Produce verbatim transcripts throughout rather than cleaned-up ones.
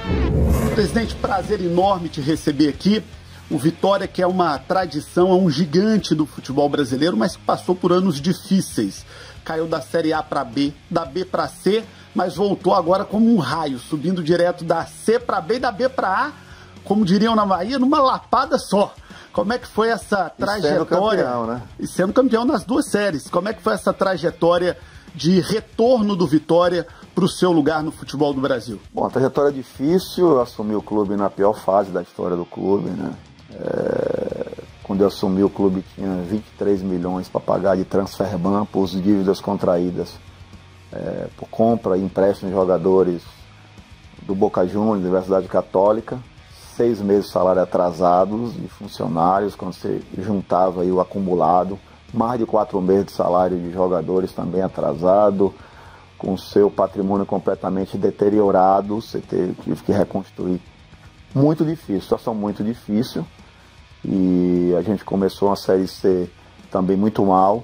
Presidente, prazer enorme te receber aqui. O Vitória, que é uma tradição, é um gigante do futebol brasileiro, mas que passou por anos difíceis. Caiu da Série A para B, da B para C, mas voltou agora como um raio, subindo direto da C para B e da B para A, como diriam na Bahia, numa lapada só. Como é que foi essa trajetória? E sendo campeão, né? E sendo campeão nas duas séries. Como é que foi essa trajetória de retorno do Vitória para o seu lugar no futebol do Brasil? Bom, a trajetória é difícil. Eu assumi o clube na pior fase da história do clube, né? É... Quando eu assumi o clube tinha vinte e três milhões para pagar de transferban por dívidas contraídas é, por compra e empréstimo de jogadores do Boca Juniors, Universidade Católica. Seis meses de salário atrasados de funcionários, quando você juntava aí o acumulado, mais de quatro meses de salário de jogadores também atrasado, com o seu patrimônio completamente deteriorado, você teve, teve que reconstruir. Muito difícil, situação muito difícil, e a gente começou uma Série C também muito mal,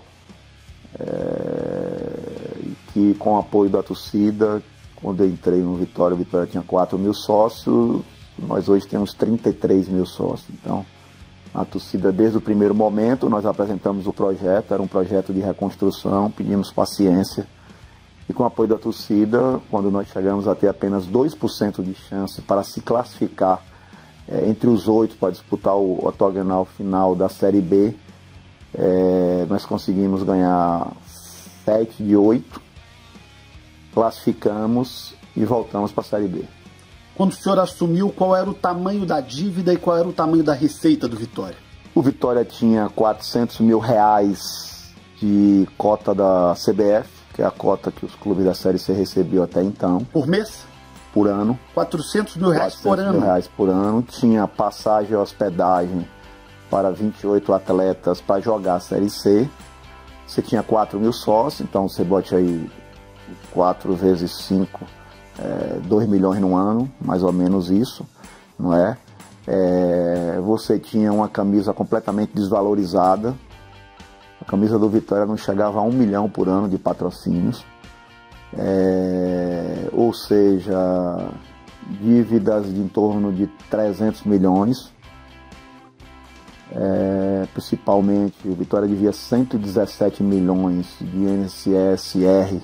é, que com o apoio da torcida, quando eu entrei no Vitória, o Vitória tinha quatro mil sócios, nós hoje temos trinta e três mil sócios. Então, a torcida, desde o primeiro momento, nós apresentamos o projeto, era um projeto de reconstrução, pedimos paciência. E com o apoio da torcida, quando nós chegamos a ter apenas dois por cento de chance para se classificar é, entre os oito para disputar o octogonal final da Série B, é, nós conseguimos ganhar sete de oito, classificamos e voltamos para a Série B. Quando o senhor assumiu, qual era o tamanho da dívida e qual era o tamanho da receita do Vitória? O Vitória tinha quatrocentos mil reais de cota da C B F, que é a cota que os clubes da Série C recebiam até então. Por mês? Por ano. quatrocentos mil reais por ano? quatrocentos mil reais por ano. Tinha passagem e hospedagem para vinte e oito atletas para jogar a Série C. Você tinha quatro mil sócios, então você bote aí quatro vezes cinco. É, dois milhões no ano, mais ou menos isso, não é? É, você tinha uma camisa completamente desvalorizada, a camisa do Vitória não chegava a um milhão por ano de patrocínios, é, ou seja, dívidas de em torno de trezentos milhões, é, principalmente o Vitória devia cento e dezessete milhões de I N S S R,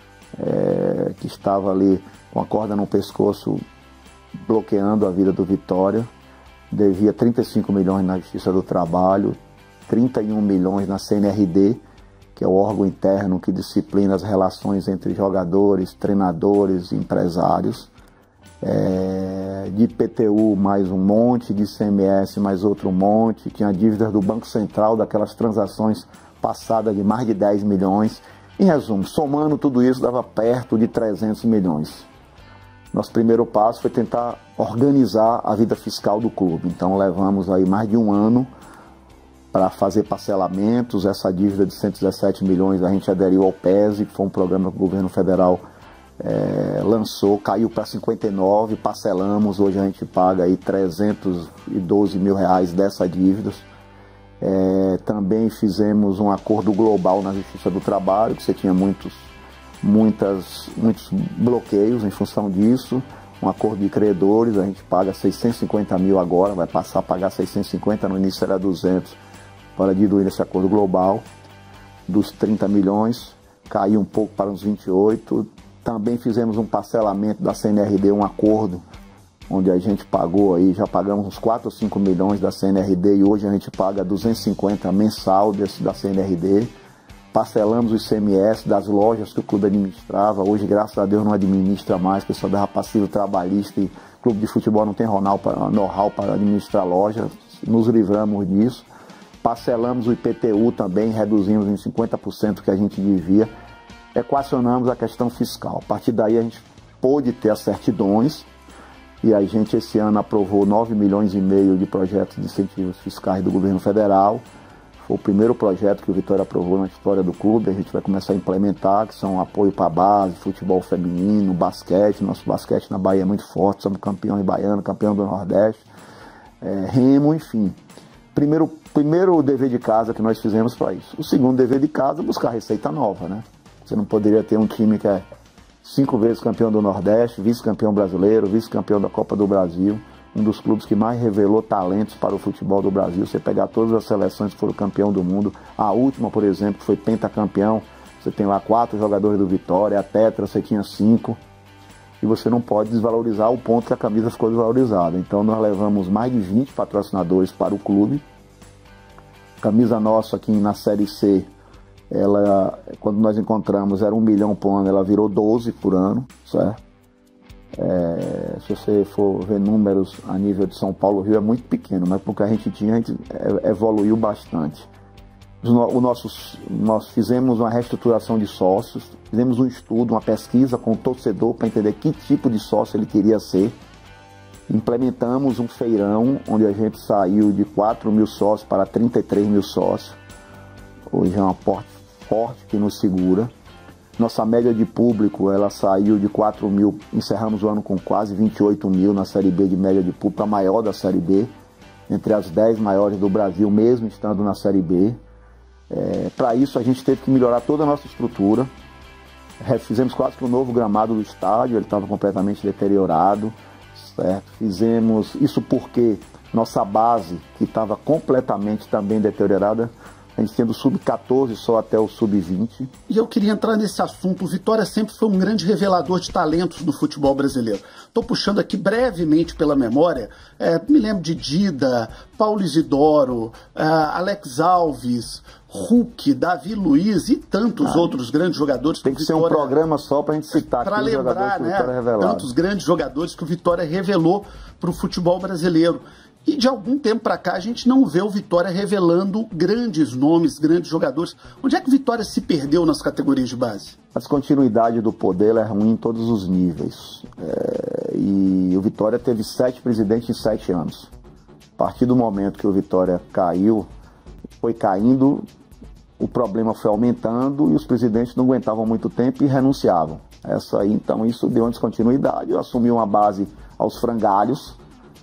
é, que estava ali com a corda no pescoço, bloqueando a vida do Vitória. Devia trinta e cinco milhões na Justiça do Trabalho, trinta e um milhões na C N R D, que é o órgão interno que disciplina as relações entre jogadores, treinadores e empresários. É, de I P T U mais um monte, de I C M S mais outro monte, tinha dívidas do Banco Central, daquelas transações passadas de mais de dez milhões. Em resumo, somando tudo isso, dava perto de trezentos milhões. Nosso primeiro passo foi tentar organizar a vida fiscal do clube. Então levamos aí mais de um ano para fazer parcelamentos. Essa dívida de cento e dezessete milhões a gente aderiu ao P E S, que foi um programa que o governo federal é, lançou, caiu para cinquenta e nove, parcelamos, hoje a gente paga aí trezentos e doze mil reais dessa dívida. É, também fizemos um acordo global na Justiça do Trabalho, que você tinha muitos Muitas, muitos bloqueios em função disso, um acordo de credores, a gente paga seiscentos e cinquenta mil agora, vai passar a pagar seiscentos e cinquenta, no início era duzentos, para diluir esse acordo global, dos trinta milhões, caiu um pouco para uns vinte e oito, também fizemos um parcelamento da C N R D, um acordo, onde a gente pagou aí, já pagamos uns quatro ou cinco milhões da C N R D, e hoje a gente paga duzentos e cinquenta mensal desse, da C N R D, parcelamos o I C M S das lojas que o clube administrava. Hoje, graças a Deus, não administra mais, o pessoal dava passivo trabalhista e o clube de futebol não tem know-how para administrar lojas. Nos livramos disso. Parcelamos o I P T U também, reduzimos em cinquenta por cento que a gente devia. Equacionamos a questão fiscal. A partir daí a gente pôde ter as certidões e a gente esse ano aprovou nove milhões e meio de projetos de incentivos fiscais do governo federal. Foi o primeiro projeto que o Vitória aprovou na história do clube, a gente vai começar a implementar, que são apoio para a base, futebol feminino, basquete. Nosso basquete na Bahia é muito forte, somos campeões baianos, campeão do Nordeste, é, remo, enfim. Primeiro, primeiro dever de casa que nós fizemos para isso. O segundo dever de casa é buscar receita nova, né? Você não poderia ter um time que é cinco vezes campeão do Nordeste, vice-campeão brasileiro, vice-campeão da Copa do Brasil, um dos clubes que mais revelou talentos para o futebol do Brasil. Você pegar todas as seleções que foram campeão do mundo, a última, por exemplo, que foi pentacampeão, você tem lá quatro jogadores do Vitória, a Tetra você tinha cinco, e você não pode desvalorizar o ponto que a camisa ficou desvalorizada. Então nós levamos mais de vinte patrocinadores para o clube. A camisa nossa aqui na Série C, ela, quando nós encontramos, era um milhão por ano, ela virou doze por ano, certo? É, se você for ver números a nível de São Paulo, Rio é muito pequeno, mas porque a gente tinha, a gente evoluiu bastante. O nossos, nós fizemos uma reestruturação de sócios, fizemos um estudo, uma pesquisa com o torcedor para entender que tipo de sócio ele queria ser. Implementamos um feirão onde a gente saiu de quatro mil sócios para trinta e três mil sócios. Hoje é uma porta forte que nos segura. Nossa média de público, ela saiu de quatro mil, encerramos o ano com quase vinte e oito mil na Série B de média de público, a maior da Série B, entre as dez maiores do Brasil, mesmo estando na Série B. É, para isso a gente teve que melhorar toda a nossa estrutura. Fizemos quase que um novo gramado do estádio, ele estava completamente deteriorado, certo? Fizemos isso porque nossa base, que estava completamente também deteriorada, a gente tinha do sub quatorze só até o sub vinte. E eu queria entrar nesse assunto. O Vitória sempre foi um grande revelador de talentos do futebol brasileiro. Estou puxando aqui brevemente pela memória. É, me lembro de Dida, Paulo Isidoro, é, Alex Alves, Hulk, Davi Luiz e tantos ah, outros grandes jogadores. Tem que, que ser Vitória, um programa só para a gente citar para lembrar, né, tantos grandes jogadores que o Vitória revelou para o futebol brasileiro. E de algum tempo para cá a gente não vê o Vitória revelando grandes nomes, grandes jogadores. Onde é que o Vitória se perdeu nas categorias de base? A descontinuidade do poder é ruim em todos os níveis. É, e o Vitória teve sete presidentes em sete anos. A partir do momento que o Vitória caiu, foi caindo, o problema foi aumentando e os presidentes não aguentavam muito tempo e renunciavam. Essa aí, então, isso deu uma descontinuidade. Eu assumi uma base aos frangalhos,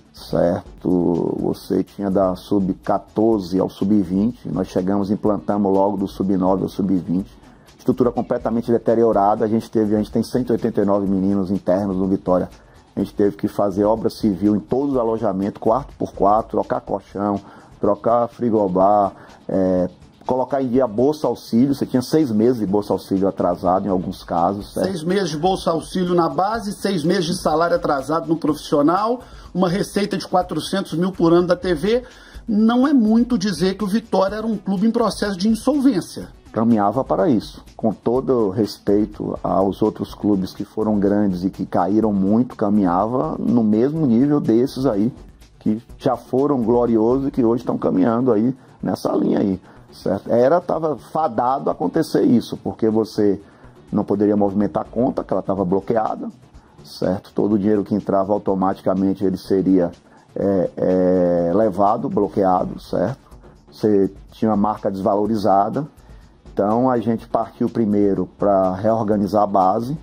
certo? Você tinha da sub quatorze ao sub vinte, nós chegamos e implantamos logo do sub nove ao sub vinte. Estrutura completamente deteriorada, a gente teve, a gente tem cento e oitenta e nove meninos internos no Vitória. A gente teve que fazer obra civil em todos os alojamentos, quarto por quarto, trocar colchão, trocar frigobar, é, colocar em dia Bolsa Auxílio. Você tinha seis meses de Bolsa Auxílio atrasado em alguns casos. Certo? Seis meses de Bolsa Auxílio na base, seis meses de salário atrasado no profissional, uma receita de quatrocentos mil por ano da T V. Não é muito dizer que o Vitória era um clube em processo de insolvência. Caminhava para isso. Com todo respeito aos outros clubes que foram grandes e que caíram muito, caminhava no mesmo nível desses aí, que já foram gloriosos e que hoje estão caminhando aí nessa linha aí. Certo? Era, estava fadado a acontecer isso, porque você não poderia movimentar a conta, que ela estava bloqueada, certo? Todo o dinheiro que entrava automaticamente ele seria é, é, levado, bloqueado, certo? Você tinha uma marca desvalorizada, então a gente partiu primeiro para reorganizar a base,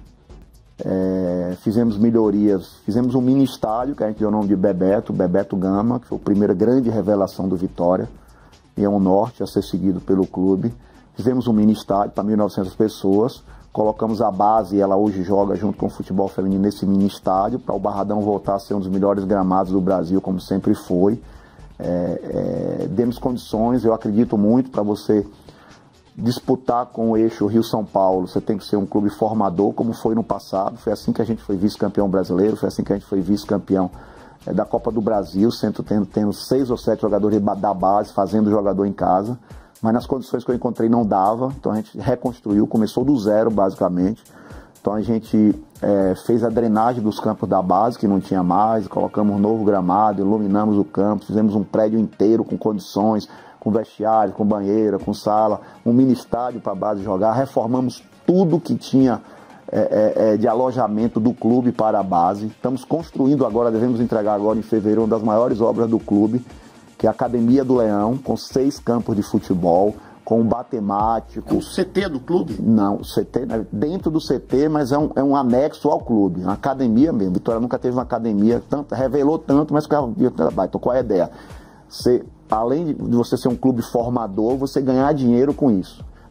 é, fizemos melhorias, fizemos um mini estádio, que a gente deu o nome de Bebeto, Bebeto Gama, que foi a primeira grande revelação do Vitória, e é um norte a ser seguido pelo clube. Fizemos um mini estádio para mil e novecentas pessoas, colocamos a base e ela hoje joga junto com o futebol feminino nesse mini estádio, para o Barradão voltar a ser um dos melhores gramados do Brasil, como sempre foi. É, é, demos condições, eu acredito muito, para você disputar com o eixo Rio-São Paulo, você tem que ser um clube formador, como foi no passado. Foi assim que a gente foi vice-campeão brasileiro, foi assim que a gente foi vice-campeão é, da Copa do Brasil, sempre tendo, tendo seis ou sete jogadores da base, fazendo jogador em casa. Mas nas condições que eu encontrei não dava, então a gente reconstruiu, começou do zero basicamente. Então a gente é, fez a drenagem dos campos da base, que não tinha mais, colocamos um novo gramado, iluminamos o campo, fizemos um prédio inteiro com condições, com vestiário, com banheira, com sala, um mini estádio para a base jogar, reformamos tudo que tinha é, é, de alojamento do clube para a base. Estamos construindo agora, devemos entregar agora em fevereiro, uma das maiores obras do clube, que é a Academia do Leão, com seis campos de futebol, com um batemático. É o C T do clube? Não, o C T é dentro do C T, mas é um, é um anexo ao clube, uma academia mesmo. Vitória nunca teve uma academia, tanto, revelou tanto, mas então qual é a ideia? Você, além de você ser um clube formador, você ganhar dinheiro com isso. Então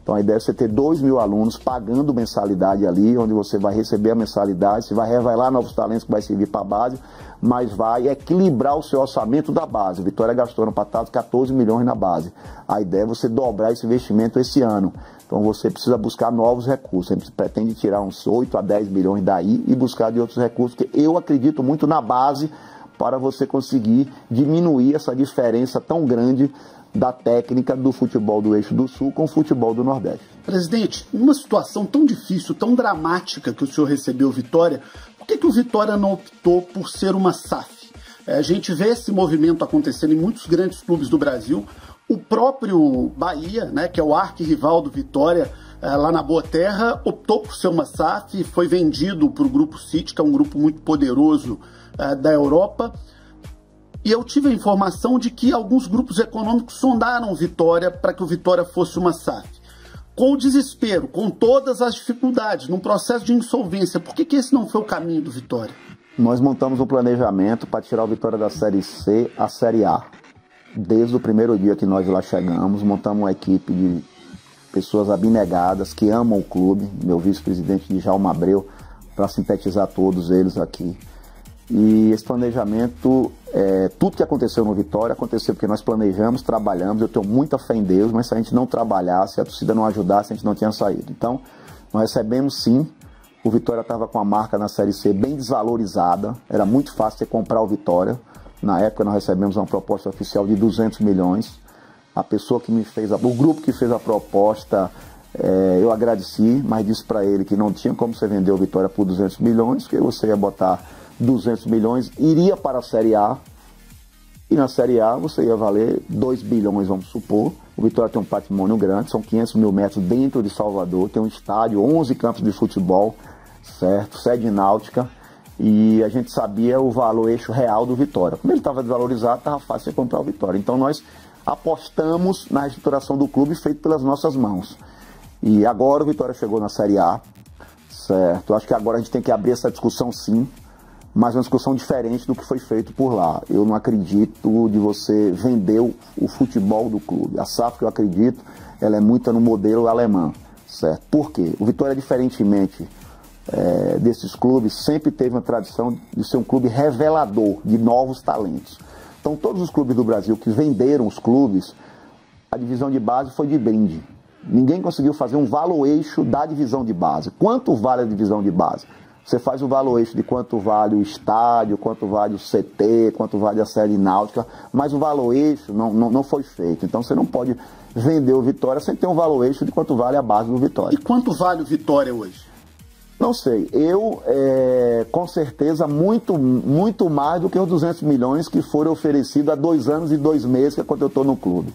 Então a ideia é você ter dois mil alunos pagando mensalidade ali, onde você vai receber a mensalidade, você vai revelar novos talentos que vai servir para a base, mas vai equilibrar o seu orçamento da base. Vitória gastou no passado quatorze milhões na base. A ideia é você dobrar esse investimento esse ano. Então você precisa buscar novos recursos. A gente pretende tirar uns oito a dez milhões daí e buscar de outros recursos, porque eu acredito muito na base para você conseguir diminuir essa diferença tão grande da técnica do futebol do Eixo do Sul com o futebol do Nordeste. Presidente, numa situação tão difícil, tão dramática que o senhor recebeu o Vitória, por que, que o Vitória não optou por ser uma S A F? É, a gente vê esse movimento acontecendo em muitos grandes clubes do Brasil. O próprio Bahia, né, que é o arquirrival do Vitória, é, lá na Boa Terra, optou por ser uma S A F, foi vendido para o Grupo City, que é um grupo muito poderoso é, da Europa. E eu tive a informação de que alguns grupos econômicos sondaram o Vitória para que o Vitória fosse uma S A F. Com o desespero, com todas as dificuldades, num processo de insolvência, por que, que esse não foi o caminho do Vitória? Nós montamos um planejamento para tirar o Vitória da Série C à Série A. Desde o primeiro dia que nós lá chegamos, montamos uma equipe de pessoas abnegadas que amam o clube, meu vice-presidente Djalma Abreu, para sintetizar todos eles aqui. E esse planejamento, é, tudo que aconteceu no Vitória, aconteceu porque nós planejamos, trabalhamos, eu tenho muita fé em Deus, mas se a gente não trabalhasse, se a torcida não ajudasse, a gente não tinha saído. Então, nós recebemos sim, o Vitória estava com a marca na Série C bem desvalorizada, era muito fácil você comprar o Vitória. Na época nós recebemos uma proposta oficial de duzentos milhões, a pessoa que me fez, a, o grupo que fez a proposta, é, eu agradeci, mas disse para ele que não tinha como você vender o Vitória por duzentos milhões, que você ia botar duzentos milhões, iria para a Série A, e na Série A você ia valer dois bilhões, vamos supor. O Vitória tem um patrimônio grande, são quinhentos mil metros dentro de Salvador, tem um estádio, onze campos de futebol, certo? Sede náutica, e a gente sabia o valor eixo real do Vitória. Como ele estava desvalorizado, estava fácil de comprar o Vitória. Então nós apostamos na reestruturação do clube feito pelas nossas mãos. E agora o Vitória chegou na Série A, certo? Acho que agora a gente tem que abrir essa discussão sim, mas uma discussão diferente do que foi feito por lá. Eu não acredito de você vender o, o futebol do clube. A S A F que eu acredito, ela é muito no modelo alemão, certo? Por quê? O Vitória, diferentemente é, desses clubes, sempre teve uma tradição de ser um clube revelador de novos talentos. Então todos os clubes do Brasil que venderam os clubes, a divisão de base foi de brinde. Ninguém conseguiu fazer um valor-eixo da divisão de base. Quanto vale a divisão de base? Você faz o valor-eixo de quanto vale o estádio, quanto vale o C T, quanto vale a série náutica, mas o valor-eixo não, não, não foi feito. Então você não pode vender o Vitória sem ter um valor-eixo de quanto vale a base do Vitória. E quanto vale o Vitória hoje? Não sei. Eu, é, com certeza, muito, muito mais do que os duzentos milhões que foram oferecidos há dois anos e dois meses que é quando eu estou no clube.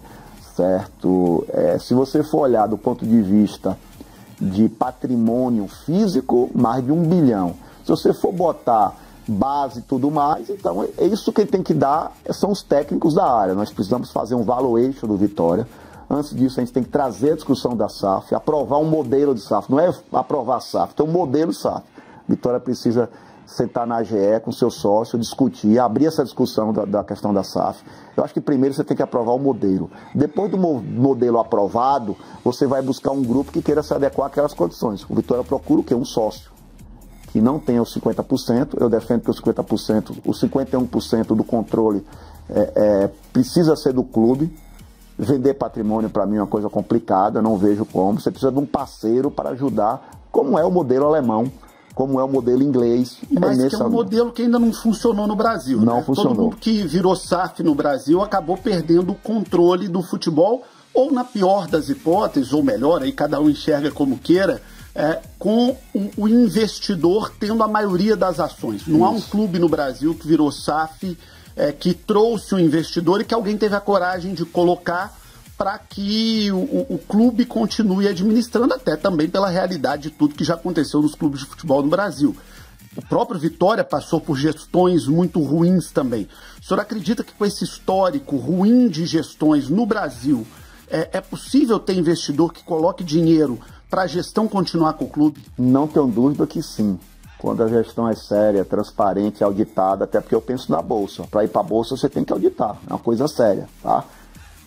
Certo? É, se você for olhar do ponto de vista de patrimônio físico, mais de um bilhão. Se você for botar base e tudo mais, então é isso que tem que dar, são os técnicos da área. Nós precisamos fazer um valor-eixo do Vitória. Antes disso, a gente tem que trazer a discussão da S A F, aprovar um modelo de S A F. Não é aprovar a S A F, tem um modelo de S A F. Vitória precisa sentar na A G E com seu sócio, discutir, abrir essa discussão da, da questão da S A F. Eu acho que primeiro você tem que aprovar o modelo. Depois do mo modelo aprovado, você vai buscar um grupo que queira se adequar àquelas condições. O Vitória procura o quê? Um sócio que não tenha os cinquenta por cento. Eu defendo que os cinquenta por cento, os cinquenta e um por cento do controle é, é, precisa ser do clube. Vender patrimônio para mim é uma coisa complicada, não vejo como. Você precisa de um parceiro para ajudar, como é o modelo alemão, como é o modelo inglês. Mas é que é um modelo que ainda não funcionou no Brasil. Não né? funcionou. Todo mundo que virou S A F no Brasil acabou perdendo o controle do futebol, ou na pior das hipóteses, ou melhor, aí cada um enxerga como queira, é, com o, o investidor tendo a maioria das ações. Não Isso. há um clube no Brasil que virou S A F, é, que trouxe o investidor e que alguém teve a coragem de colocar para que o, o, o clube continue administrando, até também pela realidade de tudo que já aconteceu nos clubes de futebol no Brasil. O próprio Vitória passou por gestões muito ruins também. O senhor acredita que com esse histórico ruim de gestões no Brasil, é, é possível ter investidor que coloque dinheiro para a gestão continuar com o clube? Não tenho dúvida que sim. Quando a gestão é séria, transparente, auditada, até porque eu penso na Bolsa. Para ir para a Bolsa você tem que auditar, é uma coisa séria, tá?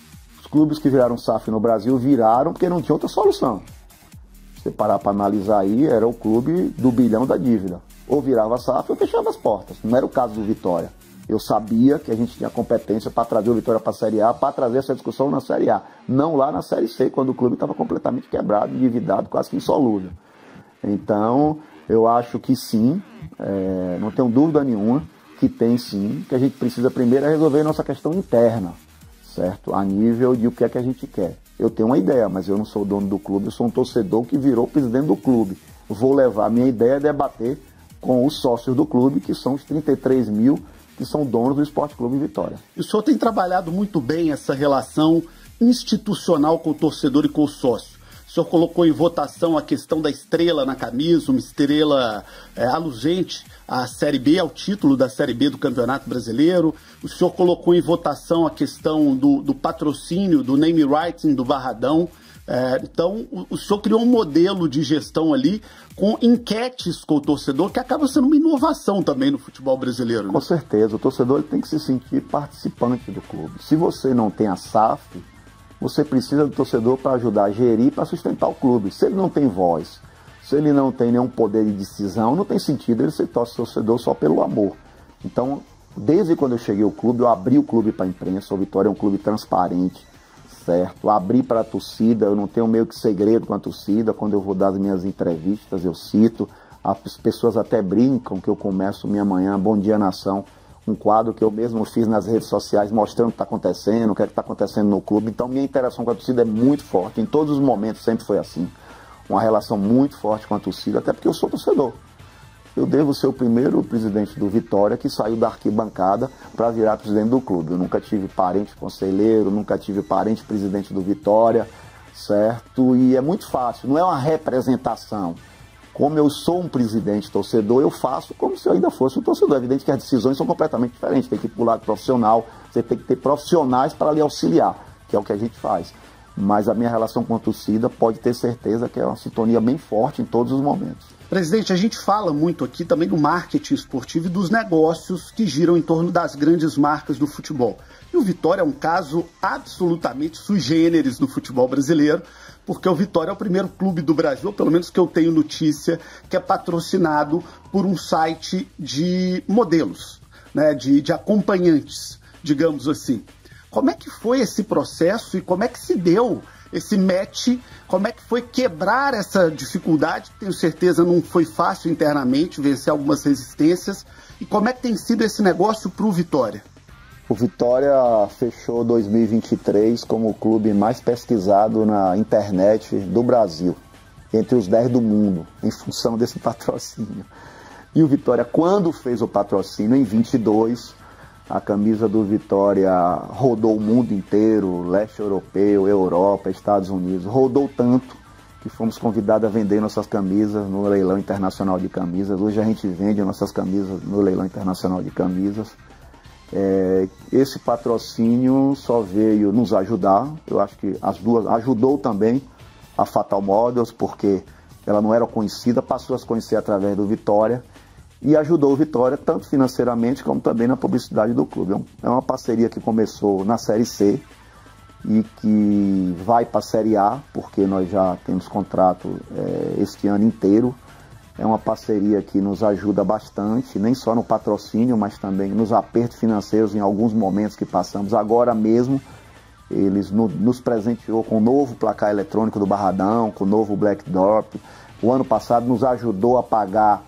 clubes que viraram S A F no Brasil viraram porque não tinha outra solução. Se você parar para analisar aí, era o clube do bilhão da dívida. Ou virava S A F ou fechava as portas. Não era o caso do Vitória. Eu sabia que a gente tinha competência para trazer o Vitória para a Série A, para trazer essa discussão na Série A. Não lá na Série C, quando o clube estava completamente quebrado, endividado, quase que insolúvel. Então, eu acho que sim, é, não tenho dúvida nenhuma que tem sim, que a gente precisa primeiro é resolver a nossa questão interna, certo? A nível de o que é que a gente quer. Eu tenho uma ideia, mas eu não sou dono do clube, eu sou um torcedor que virou presidente do clube. Vou levar a minha ideia a debater com os sócios do clube, que são os trinta e três mil que são donos do Esporte Clube Vitória. E o senhor tem trabalhado muito bem essa relação institucional com o torcedor e com o sócio. O senhor colocou em votação a questão da estrela na camisa, uma estrela é, alugente à Série B, ao título da Série B do Campeonato Brasileiro. O senhor colocou em votação a questão do, do patrocínio, do name writing do Barradão. É, então, o, o senhor criou um modelo de gestão ali com enquetes com o torcedor, que acaba sendo uma inovação também no futebol brasileiro. Né? Com certeza, o torcedor ele tem que se sentir participante do clube. Se você não tem a S A F, você precisa do torcedor para ajudar a gerir, para sustentar o clube. Se ele não tem voz, se ele não tem nenhum poder de decisão, não tem sentido ele ser torcedor só pelo amor. Então, desde quando eu cheguei ao clube, eu abri o clube para a imprensa. O Vitória é um clube transparente, certo? Abri para a torcida, eu não tenho meio que segredo com a torcida. Quando eu vou dar as minhas entrevistas, eu cito. As pessoas até brincam que eu começo minha manhã, Bom Dia Nação, um quadro que eu mesmo fiz nas redes sociais, mostrando o que está acontecendo, o que é está acontecendo no clube. Então, minha interação com a torcida é muito forte. Em todos os momentos sempre foi assim. Uma relação muito forte com a torcida, até porque eu sou torcedor. Eu devo ser o primeiro presidente do Vitória que saiu da arquibancada para virar presidente do clube. Eu nunca tive parente conselheiro, nunca tive parente presidente do Vitória, certo? E é muito fácil, não é uma representação. Como eu sou um presidente torcedor, eu faço como se eu ainda fosse um torcedor. É evidente que as decisões são completamente diferentes. Tem que ir para o lado profissional, você tem que ter profissionais para lhe auxiliar, que é o que a gente faz. Mas a minha relação com a torcida pode ter certeza que é uma sintonia bem forte em todos os momentos. Presidente, a gente fala muito aqui também do marketing esportivo e dos negócios que giram em torno das grandes marcas do futebol. E o Vitória é um caso absolutamente sui generis do futebol brasileiro, porque o Vitória é o primeiro clube do Brasil, ou pelo menos que eu tenho notícia, que é patrocinado por um site de modelos, né, de, de acompanhantes, digamos assim. Como é que foi esse processo e como é que se deu esse match, como é que foi quebrar essa dificuldade? Tenho certeza não foi fácil internamente, vencer algumas resistências. E como é que tem sido esse negócio para o Vitória? O Vitória fechou dois mil e vinte e três como o clube mais pesquisado na internet do Brasil, entre os dez do mundo, em função desse patrocínio. E o Vitória, quando fez o patrocínio, em vinte e dois, a camisa do Vitória rodou o mundo inteiro, leste europeu, Europa, Estados Unidos, rodou tanto que fomos convidados a vender nossas camisas no leilão internacional de camisas. Hoje a gente vende nossas camisas no leilão internacional de camisas. É, esse patrocínio só veio nos ajudar. Eu acho que as duas ajudou também a Fatal Models, porque ela não era conhecida, passou a se conhecer através do Vitória e ajudou o Vitória tanto financeiramente como também na publicidade do clube. É uma parceria que começou na Série C e que vai para a Série A, porque nós já temos contrato é, este ano inteiro. É uma parceria que nos ajuda bastante, nem só no patrocínio, mas também nos apertos financeiros em alguns momentos que passamos. Agora mesmo, eles no, nos presenteou com o novo placar eletrônico do Barradão, com o novo Black Drop. O ano passado nos ajudou a pagar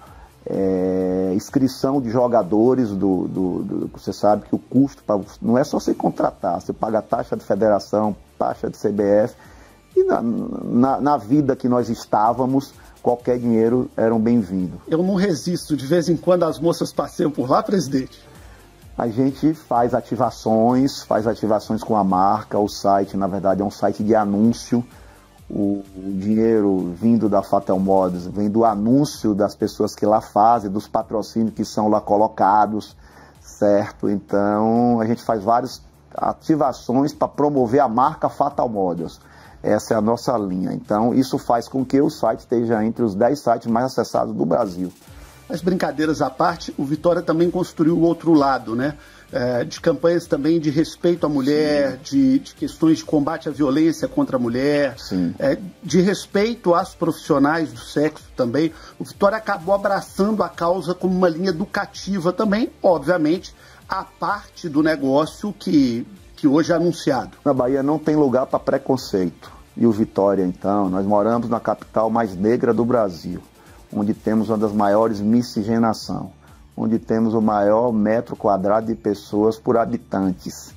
é, inscrição de jogadores. Do, do, do, você sabe que o custo pra, não é só você contratar, você paga a taxa de federação, taxa de C B F. E na, na, na vida que nós estávamos, qualquer dinheiro era um bem-vindo. Eu não resisto, de vez em quando as moças passeiam por lá, presidente? A gente faz ativações, faz ativações com a marca, o site, na verdade, é um site de anúncio. O, o dinheiro vindo da Fatal Models vem do anúncio das pessoas que lá fazem, dos patrocínios que são lá colocados, certo? Então, a gente faz várias ativações para promover a marca Fatal Models. Essa é a nossa linha. Então, isso faz com que o site esteja entre os dez sites mais acessados do Brasil. Mas brincadeiras à parte, o Vitória também construiu o outro lado, né? É, de campanhas também de respeito à mulher, de, de questões de combate à violência contra a mulher, é, de respeito às profissionais do sexo também. O Vitória acabou abraçando a causa como uma linha educativa também, obviamente, a parte do negócio que, que hoje é anunciado. Na Bahia não tem lugar para preconceito. E o Vitória, então, nós moramos na capital mais negra do Brasil, onde temos uma das maiores miscigenação, onde temos o maior metro quadrado de pessoas por habitantes.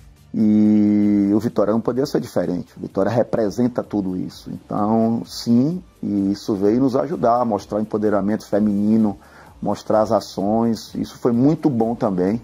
E o Vitória não poderia ser diferente. O Vitória representa tudo isso. Então, sim, e isso veio nos ajudar a mostrar o empoderamento feminino, mostrar as ações. Isso foi muito bom também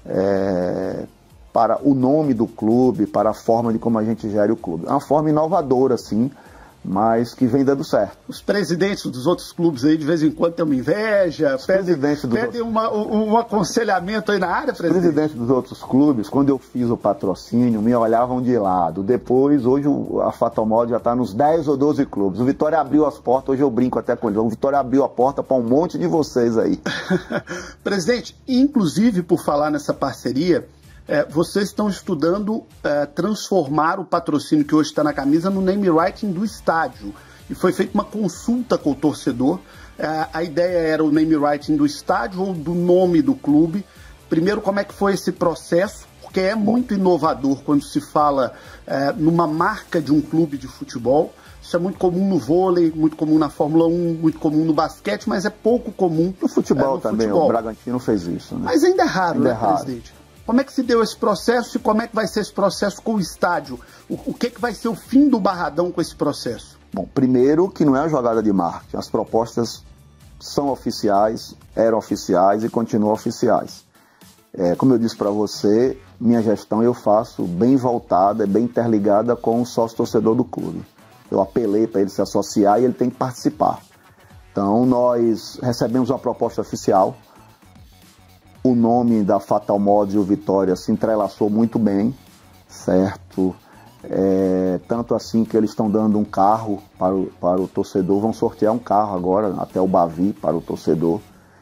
é, para o nome do clube, para a forma de como a gente gere o clube. É uma forma inovadora, sim, mas que vem dando certo. Os presidentes dos outros clubes aí de vez em quando têm uma inveja, pedem, pedem uma, um, um aconselhamento aí na área, presidente? Os presidentes dos outros clubes, quando eu fiz o patrocínio, me olhavam de lado. Depois, hoje a Fatal Mod já está nos dez ou doze clubes. O Vitória abriu as portas, hoje eu brinco até com ele. O Vitória abriu a porta para um monte de vocês aí. Presidente, inclusive por falar nessa parceria, É, vocês estão estudando é, transformar o patrocínio que hoje está na camisa no name writing do estádio. E foi feita uma consulta com o torcedor. É, a ideia era o name writing do estádio ou do nome do clube. Primeiro, como é que foi esse processo? Porque é muito inovador quando se fala é, numa marca de um clube de futebol. Isso é muito comum no vôlei, muito comum na Fórmula um, muito comum no basquete, mas é pouco comum no futebol é, no também. Futebol. O Bragantino fez isso, né? Mas ainda é raro, ainda né, é raro. presidente? Como é que se deu esse processo e como é que vai ser esse processo com o estádio? O, o que, que vai ser o fim do Barradão com esse processo? Bom, primeiro que não é uma jogada de marketing. As propostas são oficiais, eram oficiais e continuam oficiais. É, como eu disse para você, minha gestão eu faço bem voltada, bem interligada com o sócio-torcedor do clube. Eu apelei para ele se associar e ele tem que participar. Então nós recebemos uma proposta oficial. O nome da Fatal Mod e o Vitória se entrelaçou muito bem, certo? É, tanto assim que eles estão dando um carro para o, para o torcedor, vão sortear um carro agora, até o Bavi, para o torcedor.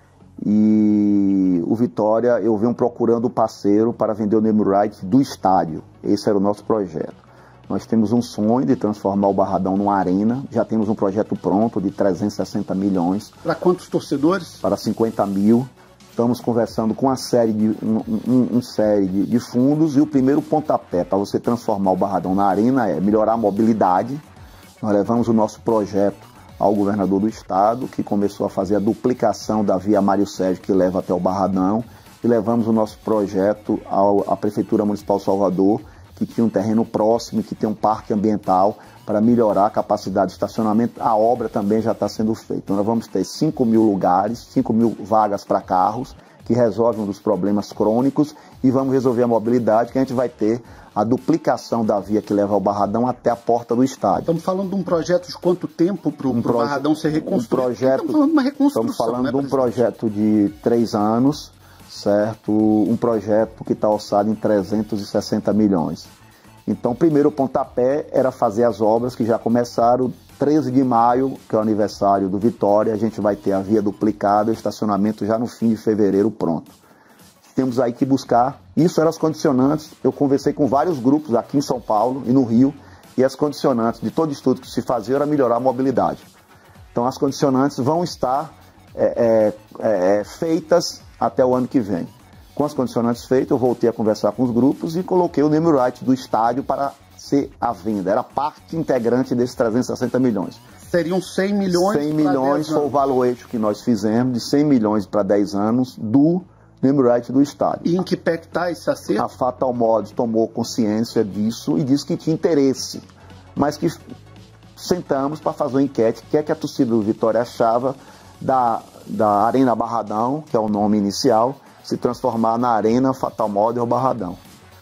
E o Vitória, eu venho procurando o parceiro para vender o name right do estádio. Esse era o nosso projeto. Nós temos um sonho de transformar o Barradão numa arena, já temos um projeto pronto de trezentos e sessenta milhões. Para quantos torcedores? Para cinquenta mil. Estamos conversando com uma série de, um, um, um série de, de fundos e o primeiro pontapé para você transformar o Barradão na arena é melhorar a mobilidade. Nós levamos o nosso projeto ao governador do estado, que começou a fazer a duplicação da via Mário Sérgio que leva até o Barradão, e levamos o nosso projeto ao, à Prefeitura Municipal de Salvador, que tinha um terreno próximo, que tem um parque ambiental para melhorar a capacidade de estacionamento. A obra também já está sendo feita. Então nós vamos ter cinco mil lugares, cinco mil vagas para carros, que resolvem um dos problemas crônicos, e vamos resolver a mobilidade, que a gente vai ter a duplicação da via que leva ao Barradão até a porta do estádio. Estamos falando de um projeto de quanto tempo para o um proje- Barradão ser reconstruído? Um projeto, estamos falando de uma reconstrução, Estamos falando né, de um projeto de três anos, certo? Um projeto que está orçado em trezentos e sessenta milhões. Então, o primeiro pontapé era fazer as obras que já começaram. treze de maio, que é o aniversário do Vitória, a gente vai ter a via duplicada, o estacionamento já no fim de fevereiro pronto. Temos aí que buscar, isso eram as condicionantes. Eu conversei com vários grupos aqui em São Paulo e no Rio, e as condicionantes de todo estudo que se fazia era melhorar a mobilidade. Então as condicionantes vão estar é, é, é, feitas até o ano que vem. Com as condicionantes feitas, eu voltei a conversar com os grupos e coloquei o name right do estádio para ser à venda. Era parte integrante desses trezentos e sessenta milhões. Seriam cem milhões cem milhões foi o valuation que nós fizemos, de cem milhões para dez anos, do name right do estádio. E em que pé que está esse acerto? A Fatal Mod tomou consciência disso e disse que tinha interesse, mas que sentamos para fazer uma enquete, o que é que a torcida do Vitória achava da, da Arena Barradão, que é o nome inicial, se transformar na Arena Fatal Mod ou Barradão.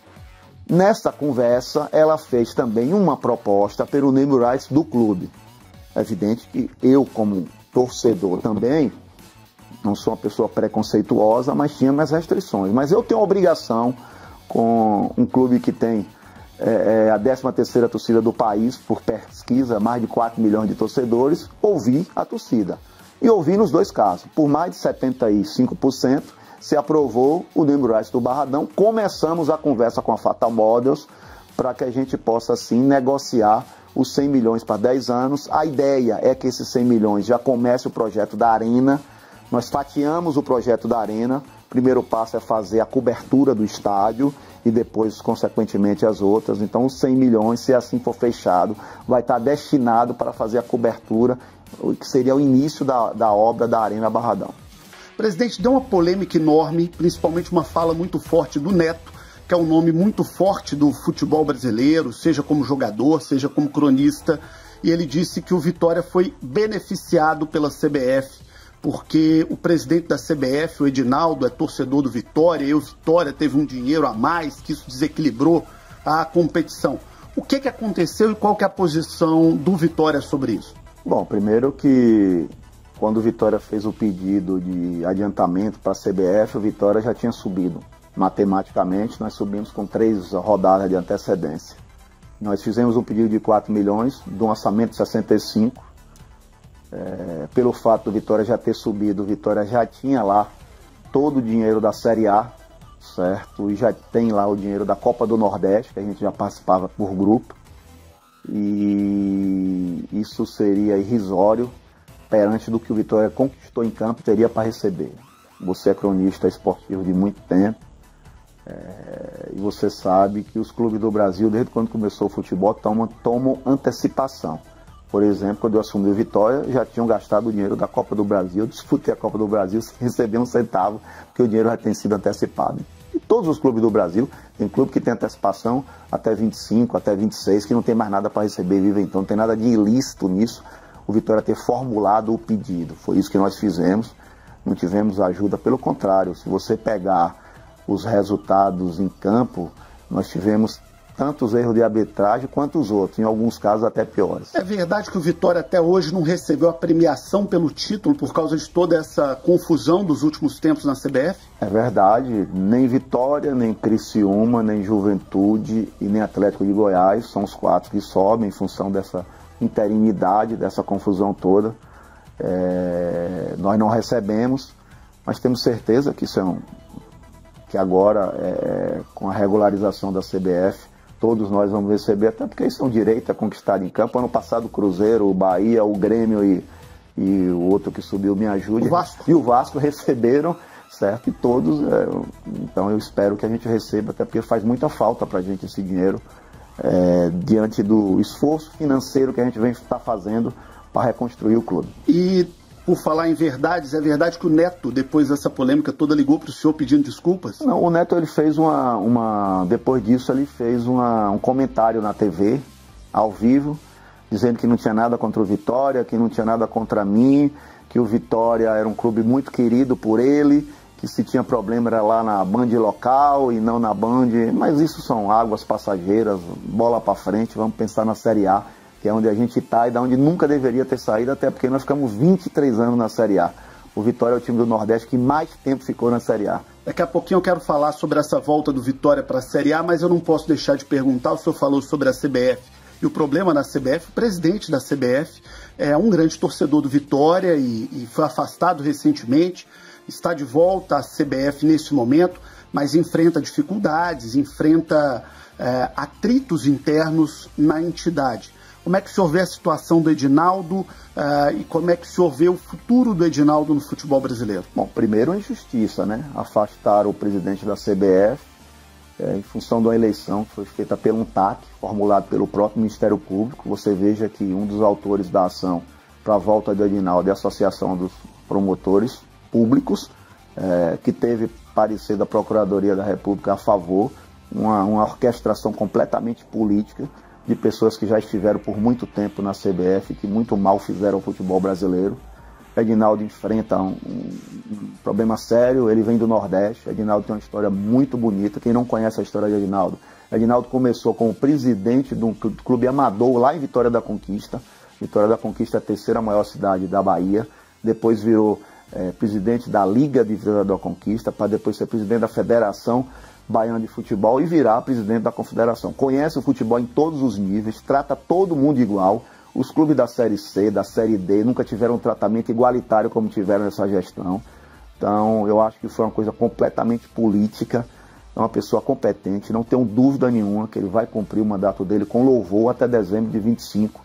Nesta conversa, ela fez também uma proposta pelo name rights do clube. É evidente que eu, como torcedor também, não sou uma pessoa preconceituosa, mas tinha minhas restrições. Mas eu tenho a obrigação, com um clube que tem é, é, a décima terceira torcida do país, por pesquisa, mais de quatro milhões de torcedores, ouvir a torcida. E ouvi nos dois casos, por mais de setenta e cinco por cento se aprovou o Name Rights do Barradão. Começamos a conversa com a Fatal Models para que a gente possa assim negociar os cem milhões para dez anos. A ideia é que esses cem milhões já comece o projeto da Arena. Nós fatiamos o projeto da Arena. O primeiro passo é fazer a cobertura do estádio e depois, consequentemente, as outras. Então, os cem milhões, se assim for fechado, vai estar destinado para fazer a cobertura, que seria o início da, da obra da Arena Barradão. Presidente, deu uma polêmica enorme, principalmente uma fala muito forte do Neto, que é um nome muito forte do futebol brasileiro, seja como jogador, seja como cronista, e ele disse que o Vitória foi beneficiado pela C B F, porque o presidente da C B F, o Edinaldo, é torcedor do Vitória, e o Vitória teve um dinheiro a mais, que isso desequilibrou a competição. O que, que aconteceu e qual que é a posição do Vitória sobre isso? Bom, primeiro que quando o Vitória fez o pedido de adiantamento para a C B F, o Vitória já tinha subido. Matematicamente, nós subimos com três rodadas de antecedência. Nós fizemos um pedido de quatro milhões, de um orçamento de sessenta e cinco. É, pelo fato do Vitória já ter subido, o Vitória já tinha lá todo o dinheiro da Série A, certo? E já tem lá o dinheiro da Copa do Nordeste, que a gente já participava por grupo. E isso seria irrisório perante do que o Vitória conquistou em campo, teria para receber. Você é cronista esportivo de muito tempo. É, e você sabe que os clubes do Brasil, desde quando começou o futebol, tomam, tomam antecipação. Por exemplo, quando eu assumi o Vitória, já tinham gastado o dinheiro da Copa do Brasil. Eu disputei a Copa do Brasil sem receber um centavo, porque o dinheiro já tem sido antecipado. E todos os clubes do Brasil, tem clube que tem antecipação até vinte e cinco, até vinte e seis, que não tem mais nada para receber, vive. Então não tem nada de ilícito nisso, o Vitória ter formulado o pedido. Foi isso que nós fizemos, não tivemos ajuda, pelo contrário. Se você pegar os resultados em campo, nós tivemos tantos erros de arbitragem quanto os outros, em alguns casos até piores. É verdade que o Vitória até hoje não recebeu a premiação pelo título por causa de toda essa confusão dos últimos tempos na C B F? É verdade, nem Vitória, nem Criciúma, nem Juventude e nem Atlético de Goiás são os quatro que sobem em função dessa interinidade, dessa confusão toda. É, nós não recebemos, mas temos certeza que isso é um que agora, é, com a regularização da C B F, todos nós vamos receber, até porque isso é um direito a conquistar em campo. Ano passado o Cruzeiro, o Bahia, o Grêmio e, e o outro que subiu, Me Ajude, o Vasco. E o Vasco receberam, certo? E todos, é, então eu espero que a gente receba, até porque faz muita falta para a gente esse dinheiro, é, diante do esforço financeiro que a gente vem estar fazendo para reconstruir o clube. E por falar em verdades, é verdade que o Neto, depois dessa polêmica toda, ligou para o senhor pedindo desculpas? Não, o Neto, ele fez uma, uma depois disso, ele fez uma, um comentário na T V, ao vivo, dizendo que não tinha nada contra o Vitória, que não tinha nada contra mim, que o Vitória era um clube muito querido por ele, que se tinha problema era lá na Band local e não na Band, mas isso são águas passageiras, bola para frente, vamos pensar na Série A, que é onde a gente está e da onde nunca deveria ter saído, até porque nós ficamos vinte e três anos na Série A. O Vitória é o time do Nordeste que mais tempo ficou na Série A. Daqui a pouquinho eu quero falar sobre essa volta do Vitória para a Série A, mas eu não posso deixar de perguntar, o senhor falou sobre a C B F. E o problema na C B F, o presidente da C B F é um grande torcedor do Vitória e, e foi afastado recentemente, está de volta à C B F nesse momento, mas enfrenta dificuldades, enfrenta é, atritos internos na entidade. Como é que o senhor vê a situação do Edinaldo uh, e como é que o senhor vê o futuro do Edinaldo no futebol brasileiro? Bom, primeiro a injustiça, né? Afastaram o presidente da C B F é, em função de uma eleição que foi feita pelo um T A C, formulado pelo próprio Ministério Público. Você veja que um dos autores da ação para a volta do Edinaldo é a Associação dos Promotores Públicos, é, que teve parecer da Procuradoria da República a favor, uma, uma orquestração completamente política, de pessoas que já estiveram por muito tempo na C B F, que muito mal fizeram ao futebol brasileiro. Edinaldo enfrenta um, um problema sério, ele vem do Nordeste. Edinaldo tem uma história muito bonita. Quem não conhece a história de Edinaldo, Edinaldo começou como presidente de um clube amador lá em Vitória da Conquista. Vitória da Conquista é a terceira maior cidade da Bahia. Depois virou é, presidente da Liga de Vitória da Conquista, para depois ser presidente da Federação Baiana de Futebol e virar presidente da Confederação. Conhece o futebol em todos os níveis, trata todo mundo igual. Os clubes da Série C, da Série D, nunca tiveram um tratamento igualitário como tiveram nessa gestão. Então, eu acho que foi uma coisa completamente política. É uma pessoa competente, não tenho dúvida nenhuma que ele vai cumprir o mandato dele com louvor até dezembro de vinte e cinco.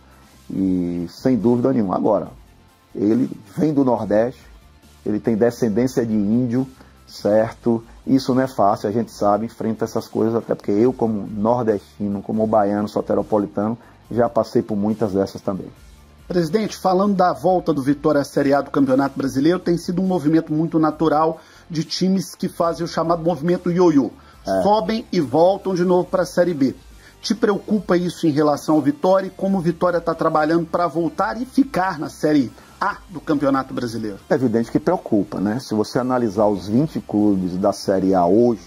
E sem dúvida nenhuma. Agora, ele vem do Nordeste, ele tem descendência de índio, certo? Isso não é fácil, a gente sabe, enfrenta essas coisas, até porque eu, como nordestino, como baiano, soteropolitano, já passei por muitas dessas também. Presidente, falando da volta do Vitória à Série A do Campeonato Brasileiro, tem sido um movimento muito natural de times que fazem o chamado movimento ioiô. É. Sobem e voltam de novo para a Série B. Te preocupa isso em relação ao Vitória e como o Vitória está trabalhando para voltar e ficar na Série A do Campeonato Brasileiro? É evidente que preocupa, né? Se você analisar os vinte clubes da Série A hoje,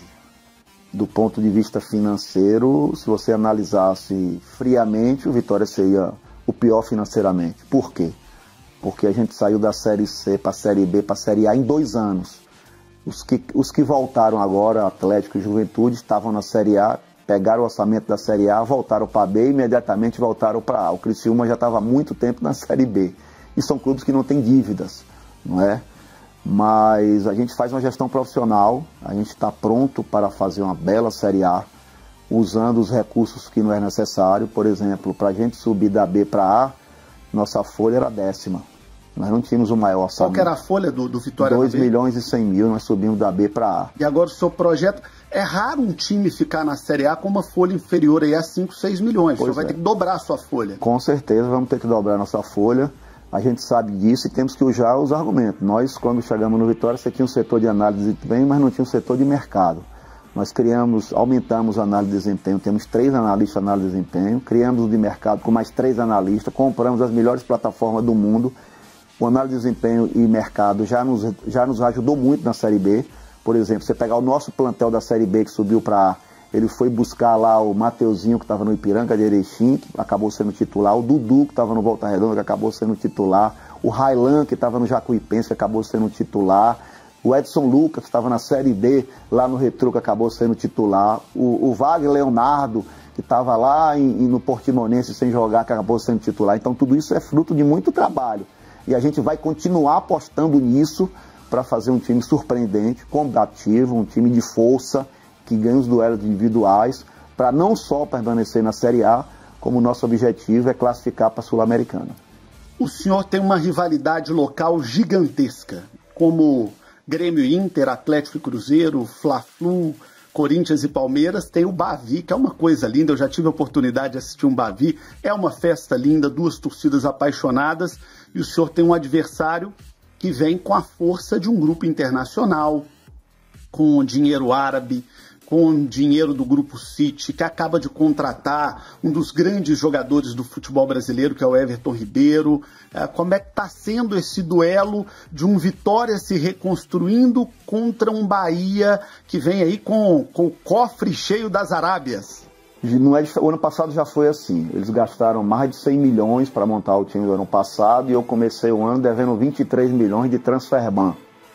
do ponto de vista financeiro, se você analisasse friamente, o Vitória seria o pior financeiramente. Por quê? Porque a gente saiu da Série C para a Série B para a Série A em dois anos. Os que, os que voltaram agora, Atlético e Juventude, estavam na Série A, pegaram o orçamento da Série A, voltaram para a B e imediatamente voltaram para A. O Criciúma já estava há muito tempo na Série B. E são clubes que não têm dívidas, não é? Mas a gente faz uma gestão profissional, a gente está pronto para fazer uma bela Série A, usando os recursos que não é necessário. Por exemplo, para a gente subir da B para A, nossa folha era décima. Nós não tínhamos o maior orçamento. Qual que era a folha do, do Vitória? dois milhões e cem mil, nós subimos da B para A. E agora o seu projeto... É raro um time ficar na Série A com uma folha inferior aí a cinco, seis milhões. Pois o senhor vai é. ter que dobrar a sua folha. Com certeza vamos ter que dobrar a nossa folha. A gente sabe disso e temos que usar os argumentos. Nós, quando chegamos no Vitória, você tinha um setor de análise de desempenho, mas não tinha um setor de mercado. Nós criamos, aumentamos a análise de desempenho, temos três analistas de análise de desempenho, criamos o de mercado com mais três analistas, compramos as melhores plataformas do mundo. O análise de desempenho e mercado já nos, já nos ajudou muito na Série B. Por exemplo, você pegar o nosso plantel da Série B que subiu para A, ele foi buscar lá o Mateuzinho, que estava no Ipiranga de Erechim, que acabou sendo titular, o Dudu, que estava no Volta Redonda, que acabou sendo titular, o Railan, que estava no Jacuipense, que acabou sendo titular, o Edson Lucas, que estava na Série D, lá no Retrô, que acabou sendo titular, o, o Wagner Leonardo, que estava lá em, no Portimonense sem jogar, que acabou sendo titular. Então tudo isso é fruto de muito trabalho. E a gente vai continuar apostando nisso, para fazer um time surpreendente, combativo, um time de força, que ganha os duelos individuais, para não só permanecer na Série A, como o nosso objetivo é classificar para a Sul-Americana. O senhor tem uma rivalidade local gigantesca, como Grêmio e Inter, Atlético e Cruzeiro, Fla-Flu, Corinthians e Palmeiras. Tem o Bavi, que é uma coisa linda, eu já tive a oportunidade de assistir um Bavi, é uma festa linda, duas torcidas apaixonadas, e o senhor tem um adversário que vem com a força de um grupo internacional, com dinheiro árabe, com dinheiro do Grupo City, que acaba de contratar um dos grandes jogadores do futebol brasileiro, que é o Everton Ribeiro. É, como é que está sendo esse duelo de um Vitória se reconstruindo contra um Bahia que vem aí com, com o cofre cheio das Arábias? Não é, o ano passado já foi assim, eles gastaram mais de cem milhões para montar o time do ano passado e eu comecei o ano devendo vinte e três milhões de transferban.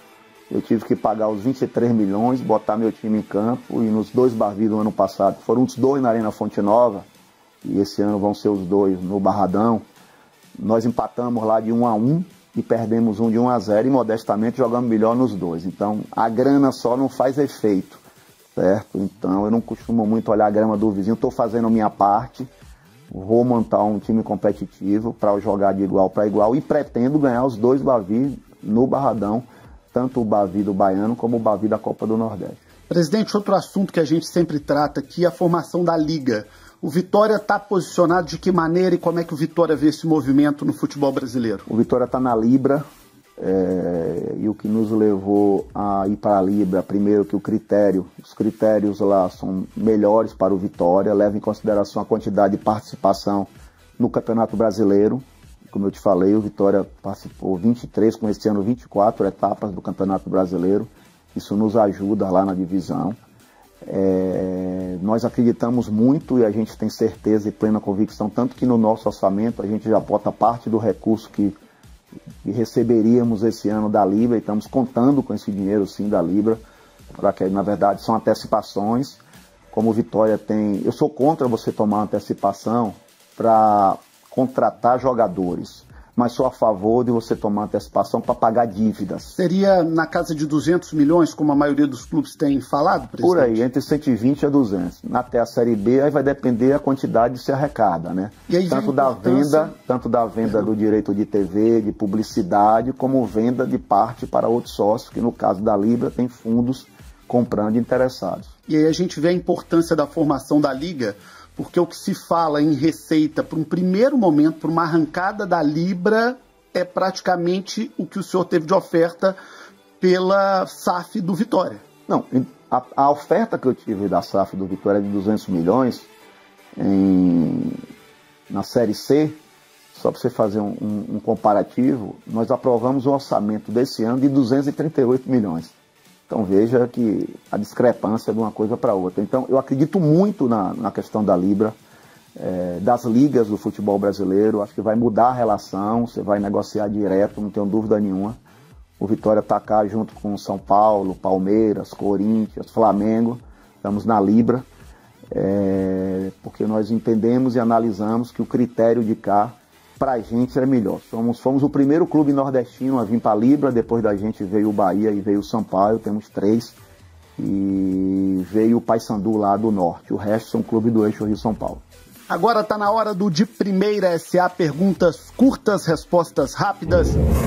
Eu tive que pagar os vinte e três milhões, botar meu time em campo, e nos dois Bavi do ano passado, foram os dois na Arena Fonte Nova, e esse ano vão ser os dois no Barradão, nós empatamos lá de um a um e perdemos um de um a zero e modestamente jogamos melhor nos dois. Então a grana só não faz efeito. Certo? Então eu não costumo muito olhar a grama do vizinho, estou fazendo a minha parte, vou montar um time competitivo para jogar de igual para igual e pretendo ganhar os dois Bavi no Barradão, tanto o Bavi do Baiano como o Bavi da Copa do Nordeste. Presidente, outro assunto que a gente sempre trata aqui é a formação da Liga. O Vitória está posicionado de que maneira e como é que o Vitória vê esse movimento no futebol brasileiro? O Vitória está na Libra. É, e o que nos levou a ir para a Libra, primeiro que o critério, os critérios lá são melhores para o Vitória, leva em consideração a quantidade de participação no Campeonato Brasileiro. Como eu te falei, o Vitória participou vinte e três, com esse ano vinte e quatro etapas do Campeonato Brasileiro, isso nos ajuda lá na divisão. É, nós acreditamos muito e a gente tem certeza e plena convicção, tanto que no nosso orçamento a gente já bota parte do recurso que que receberíamos esse ano da Libra, e estamos contando com esse dinheiro sim da Libra, para que na verdade são antecipações, como o Vitória tem. Eu sou contra você tomar antecipação para contratar jogadores, mas sou a favor de você tomar antecipação para pagar dívidas. Seria na casa de duzentos milhões, como a maioria dos clubes tem falado, presidente? Por aí, entre cento e vinte a duzentos. Até a Série B, aí vai depender a quantidade que se arrecada, né? E aí tanto, da venda, tanto da venda do direito de T V, de publicidade, como venda de parte para outros sócios, que no caso da Libra tem fundos comprando interessados. E aí a gente vê a importância da formação da Liga, porque o que se fala em receita para um primeiro momento, para uma arrancada da Libra, é praticamente o que o senhor teve de oferta pela S A F do Vitória. Não, a, a oferta que eu tive da S A F do Vitória é de duzentos milhões em, na Série C, só para você fazer um, um, um comparativo, nós aprovamos o orçamento desse ano de duzentos e trinta e oito milhões. Então veja que a discrepância de uma coisa para outra. Então eu acredito muito na, na questão da Libra, é, das ligas do futebol brasileiro. Acho que vai mudar a relação, você vai negociar direto, não tenho dúvida nenhuma. O Vitória está cá junto com São Paulo, Palmeiras, Corinthians, Flamengo. Estamos na Libra, é, porque nós entendemos e analisamos que o critério de cá para a gente é melhor. Somos, fomos o primeiro clube nordestino a vir para a Libra, depois da gente veio o Bahia e veio o Sampaio, temos três, e veio o Paysandu lá do norte, o resto são clubes do eixo Rio-São Paulo. Agora está na hora do De Primeira S A, perguntas curtas, respostas rápidas.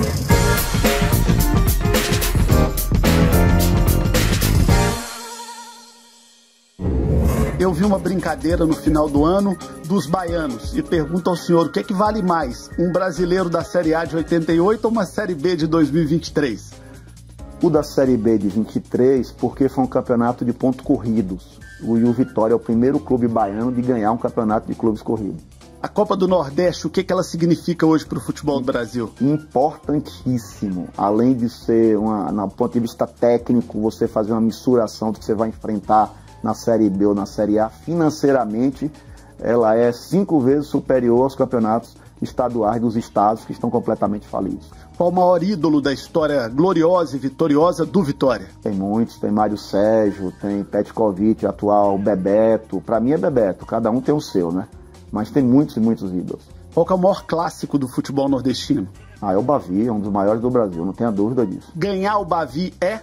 Eu vi uma brincadeira no final do ano dos baianos e pergunto ao senhor o que é que vale mais, um brasileiro da Série A de oitenta e oito ou uma Série B de dois mil e vinte e três? O da Série B de vinte e três, porque foi um campeonato de pontos corridos. O, e o Vitória é o primeiro clube baiano de ganhar um campeonato de clubes corridos. A Copa do Nordeste, o que, que ela significa hoje para o futebol do Brasil? Importantíssimo. Além de ser, uma, no ponto de vista técnico, você fazer uma mensuração do que você vai enfrentar na Série B ou na Série A, financeiramente, ela é cinco vezes superior aos campeonatos estaduais dos estados que estão completamente falidos. Qual o maior ídolo da história gloriosa e vitoriosa do Vitória? Tem muitos, tem Mário Sérgio, tem Petkovic, atual Bebeto. Para mim é Bebeto, cada um tem o seu, né? Mas tem muitos e muitos ídolos. Qual que é o maior clássico do futebol nordestino? Ah, é o Bavi, é um dos maiores do Brasil, não tenha dúvida disso. Ganhar o Bavi é?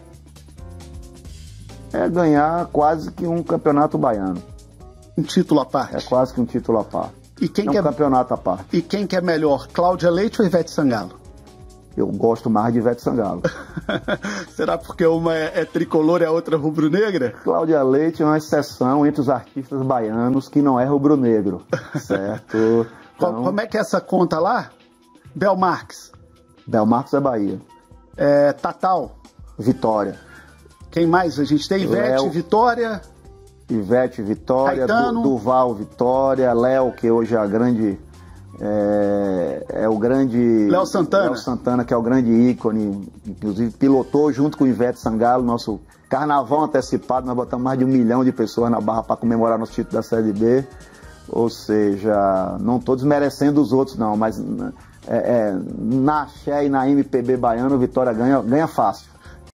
É ganhar quase que um campeonato baiano. Um título à parte? É quase que um título à parte. E quem é um que é... campeonato à parte. E quem que é melhor, Cláudia Leite ou Ivete Sangalo? Eu gosto mais de Ivete Sangalo. Será porque uma é, é tricolor e a outra rubro-negra? Cláudia Leite é uma exceção entre os artistas baianos que não é rubro-negro, certo? Então... Como é que é essa conta lá? Bel Marques. Bel Marques é Bahia. É, Tatal. Vitória. Quem mais a gente tem? Ivete, Léo, Vitória. Ivete, Vitória. Du, Duval, Vitória. Léo, que hoje é a grande... É, é o grande... Léo Santana. Léo Santana, que é o grande ícone. Inclusive pilotou junto com o Ivete Sangalo, nosso carnaval antecipado. Nós botamos mais de um milhão de pessoas na Barra para comemorar nosso título da Série B. Ou seja, não estou desmerecendo os outros não, mas é, é, na Axé e na M P B baiano, Vitória ganha, ganha fácil.